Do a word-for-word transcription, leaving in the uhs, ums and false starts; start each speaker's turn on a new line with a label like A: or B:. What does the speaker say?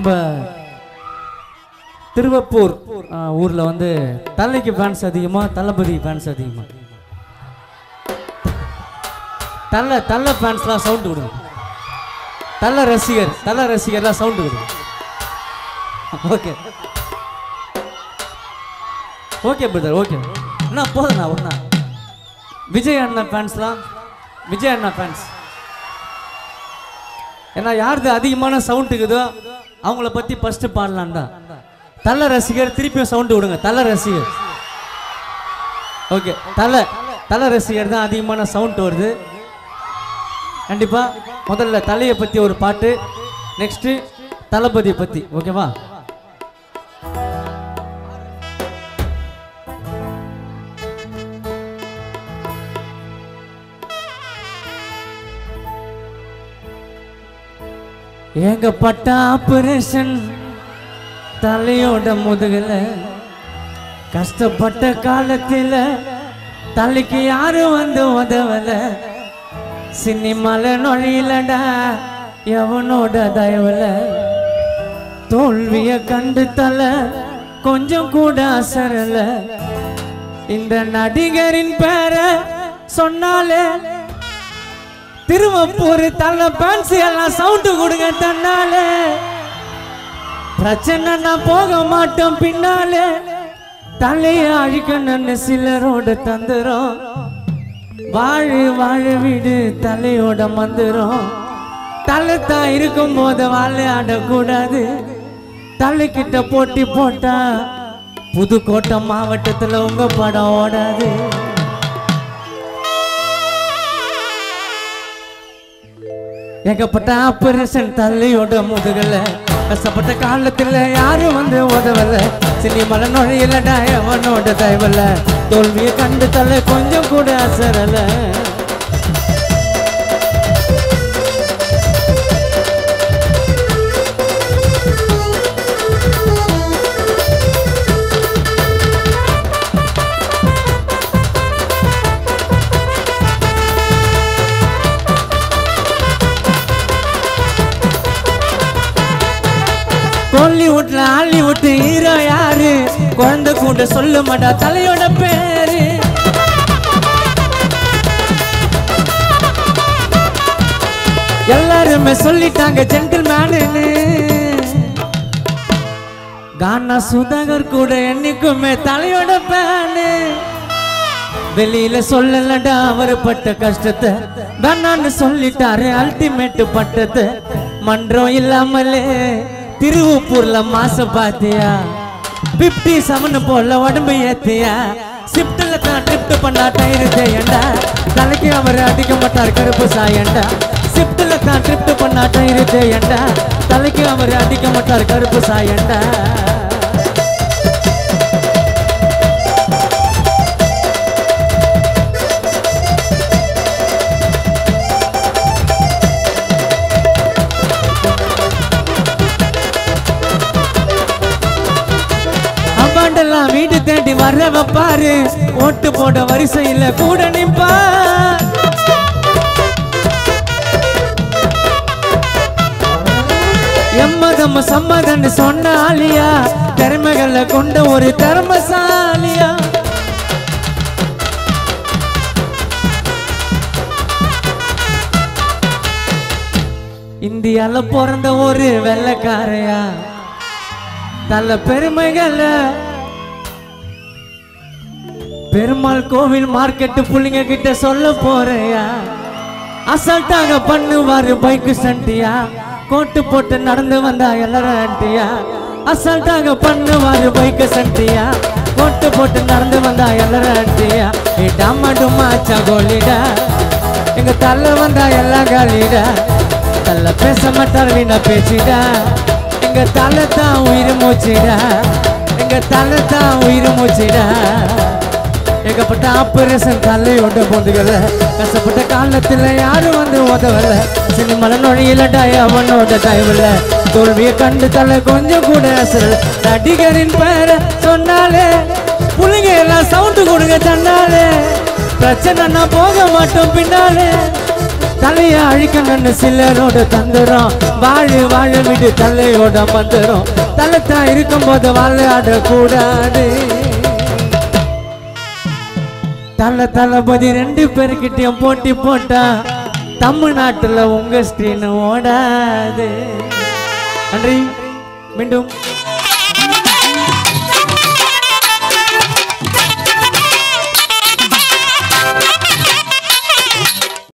A: நம்ம திருவப்பூர் ஊர்ல வந்து தலைக்கு ஃபேன்ஸ் அதிகமா தளபதி ஃபேன்ஸ் அதிகமா? தல தல ஃபேன்ஸ்லாம் சவுண்ட் கொடுங்க. தல ரசிகர் தல ரசிகர்லாம் சவுண்ட் கொடுங்க. Okay okay brother okay. அண்ணா போதுண்ணா ஒண்ணா. விஜய் அண்ணா ஃபேன்ஸ்லாம் விஜய் அண்ணா ஃபேன்ஸ் ஏன்னா யாருக்கு அதிகமான சவுண்ட் இருக்குதோ அவங்கள பத்தி ஃபர்ஸ்ட் பாடலாம் தான். தல ரசிகர் திருப்பியும் சவுண்ட் விடுங்க. தல ரசிகர் ஓகே. தல தல ரசிகர் தான் அதிகமான சவுண்ட் வருது. கண்டிப்பா முதல்ல தலையை பத்தி ஒரு பாட்டு, நெக்ஸ்ட் தளபதியை பத்தி. ஓகேவா? ஏகப்பட்ட ஆபரேஷன் தலையோட முதுகுல, கஷ்டப்பட்ட காலத்தில் தலைக்கு யாரும் வந்து உதவல. சினிமால நொழியிலடா எவனோட தயவுல, தோல்விய கண்டு தலை கொஞ்சம் கூட அசரல. இந்த நடிகரின் பேரை சொன்னாலே திருவப்பூர் தலை பேன்ஸ் எல்லாம் சவுண்டு கொடுங்க தன்னாலே. பிரச்சனை நான் போக மாட்டோம் பின்னாலே, தலையை அழிக்கணும்னு சிலரோட தந்துரும். வாழு வாழ வீடு தலையோட மந்திரம். தலை தான் இருக்கும் போது வாழையாடக்கூடாது. தலைக்கிட்ட போட்டி போட்டா புதுக்கோட்டை மாவட்டத்துல உங்க படம் ஓடாது. ஏகப்பட்ட ஆபரேஷன் தலையோட முதுகல, கஷ்டப்பட்ட காலத்துல யாரும் வந்து உதவல. சினிமலை நுழையிலடா எவனோட தயவல, தோல்வியை கண்டு தலை கொஞ்சம் கூட அசரல. கோலிவுட்ல ஹாலிவுட் ஹீரோ யாரு, குழந்தை கூட சொல்ல மாட்டா தலையோட பேரு. எல்லாருமே சொல்லிட்டாங்க ஜென்டில்மேன்னு. கானா சுதாகர் கூட என்னைக்குமே தலையோட பேனு. வெளியில சொல்லலடா அவர் பட்ட கஷ்டத்தை, வேணான்னு சொல்லிட்டாரு அல்டிமேட் பட்டத்தை. மன்றம் இல்லாமலே திருவப்பூர்ல மாச பாத்தியா, பிப்டி செவன் போல உடம்பு ஏத்தியா. சிப்ட்ல தான் ட்ரிப்ட் பண்ணா டயரு தேயண்டா, தலைக்கு அவர் அடிக்க மாட்டார் கருப்பு சாயண்டா. சிப்ட்ல தான் ட்ரிப்ட் பண்ணா டயரு தேயண்டா, தலைக்கு அவர் அடிக்க மாட்டார் கருப்பு சாயண்டா. வீடு தேடி வர வைப்பாரு, ஓட்டு போட வரிசையில் கூட நிற்பார். எம்மதம் சம்மதன்னு சொன்ன ஆலியா, திறமைகளை கொண்ட ஒரு திறமசாலியா. இந்தியால பிறந்த ஒரு வெள்ளைக்காரையா, தல பெருமைகளை பெருமாள் கோவில் மார்க்கெட்டு புள்ளிங்க கிட்ட சொல்ல போறையா. அசால்ட்டாக பண்ணுவாரு பைக்கு சண்டியா, கோட்டு போட்டு நடந்து வந்தா எல்லாரும் ஆண்டியா. அசால்ட்டாக பண்ணுவாரு பைக்கு சண்டியா, கோட்டு போட்டு நடந்து வந்தா எல்லாரும் ஆண்டியா. டாமா டுமா சகோலிடா, எங்க தள்ள வந்தா எல்லாம் காலிடா. தள்ள பேச மாட்டார் வீணா பேச்சிடா, எங்க தலை தான் உயிர் மூச்சிடா. எங்க தலை தான் உயிர் மூச்சிடா. ஏகப்பட்ட ஆபரேஷன் தலையோட பொந்துகள, கஷ்டப்பட்ட காலத்துல யாரும் வந்து உதவல. சினிமலை நுழையிலடா அவனோட தயவுல, தோல்வியை கண்டு தலை கொஞ்சம் கூட அசரல. நடிகரின் பேரை சொன்னாலே புள்ளிங்க எல்லாம் சவுண்டு கொடுங்க தன்னாலே. பிரச்சனை நான் போக மாட்டோம் பின்னாலே, தலைய அழிக்கணும்னு சிலரோட தந்துரும் வாழு வாழ விடு தலையோட மந்திரம் தலைத்தா இருக்கும் போது வாழாட கூடாது தலை தளபதி ரெண்டு பேருக்கிட்டையும் போட்டி போட்டா தமிழ்நாட்டுல உங்க ஸ்கிரீன் ஓடாது நன்றி மீண்டும்